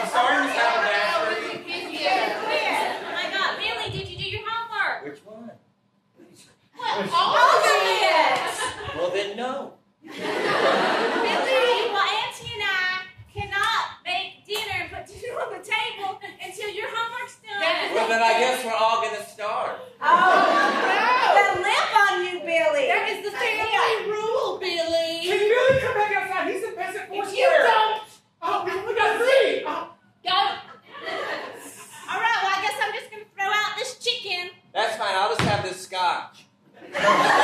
I'm sorry, Miss Alabaster. Oh my God, Billy, did you do your homework? Which one? All of it. Well, then no. Billy, well, Auntie and I cannot make dinner and put dinner on the table until your homework's done. Well, then I guess we're all going to starve. The lip on you, Billy. That is the family rule, Billy. Can Billy come back outside? He's a peasant If force you player. don't, Oh, we only got 3. Oh. go. All right, well, I guess I'm just going to throw out this chicken. That's fine. I'll just have this scotch.